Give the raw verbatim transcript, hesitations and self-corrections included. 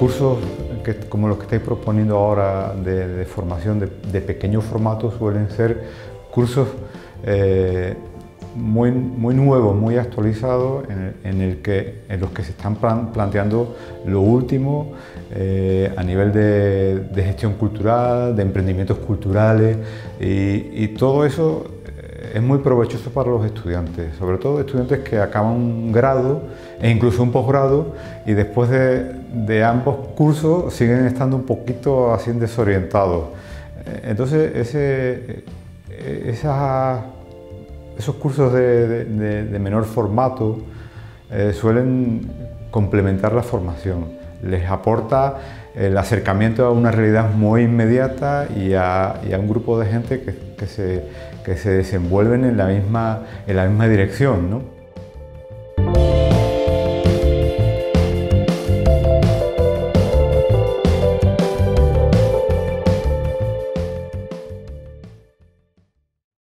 cursos que, como los que estáis proponiendo ahora de, de formación de, de pequeño formato suelen ser cursos eh, muy, muy nuevos, muy actualizados, en, el, en, el que, en los que se están plan, planteando lo último eh, a nivel de, de gestión cultural, de emprendimientos culturales y, y todo eso es muy provechoso para los estudiantes, sobre todo estudiantes que acaban un grado e incluso un posgrado y después de, de ambos cursos siguen estando un poquito así desorientados. Entonces ese, esas, esos cursos de, de, de menor formato eh, suelen complementar la formación, les aporta el acercamiento a una realidad muy inmediata y a, y a un grupo de gente que, que, se, que se desenvuelven en la misma, en la misma dirección, ¿no?